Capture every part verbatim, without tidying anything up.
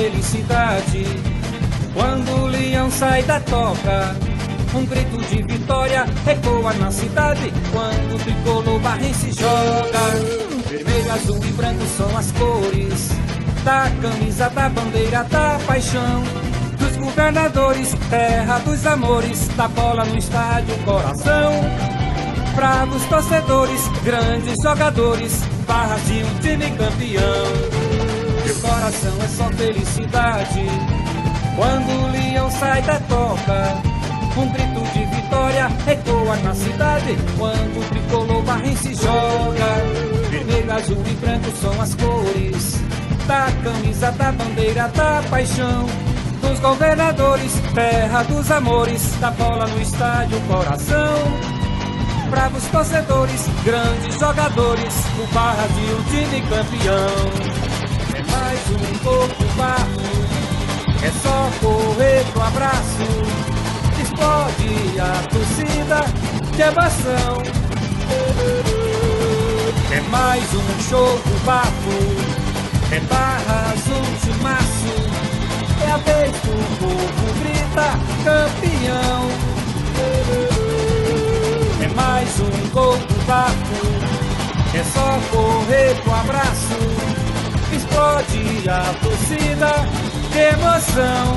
felicidade. Quando o leão sai da toca, um grito de vitória ecoa na cidade. Quando o tricolor barrense joga, vermelho, azul e branco são as cores da camisa, da bandeira, da paixão dos governadores, terra dos amores, da bola no estádio, coração. Bravos torcedores, grandes jogadores, barras de um time campeão. Meu coração é só felicidade. Quando o leão sai da toca, um grito de vitória ecoa na cidade. Quando o tricolor barrense joga, vermelho, azul e branco são as cores da camisa, da bandeira, da paixão dos governadores, terra dos amores, da bola no estádio, coração. Bravos torcedores, grandes jogadores, o barra de um time campeão. É mais um corpo barro, é só correr pro abraço, explode a torcida de emoção. É mais um show do bafo, é barras, um timaço, é a vez que o povo grita campeão. É mais um gol do bafo, é só correr pro abraço, explode a torcida de emoção.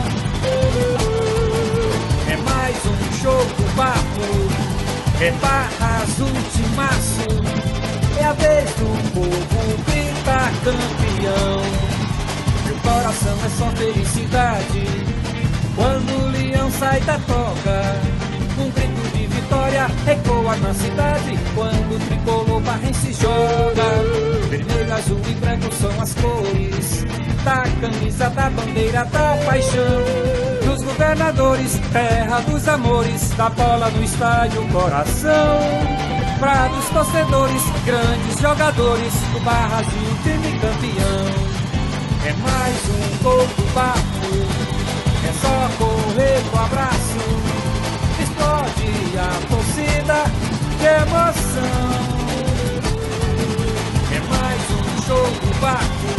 É mais um show do bafo, é barras, um timaço, é a vez do povo grita campeão. Meu coração é só felicidade. Quando o leão sai da toca, um grito de vitória ecoa na cidade. Quando o tricolor barrense joga, vermelho, azul e branco são as cores da camisa, da bandeira, da paixão dos governadores, terra dos amores, da bola no estádio, coração. Bravos torcedores, grandes jogadores, do barra de um time campeão. É mais um gol do bafo, é só correr com abraço, explode a torcida de emoção. É mais um show do bafo,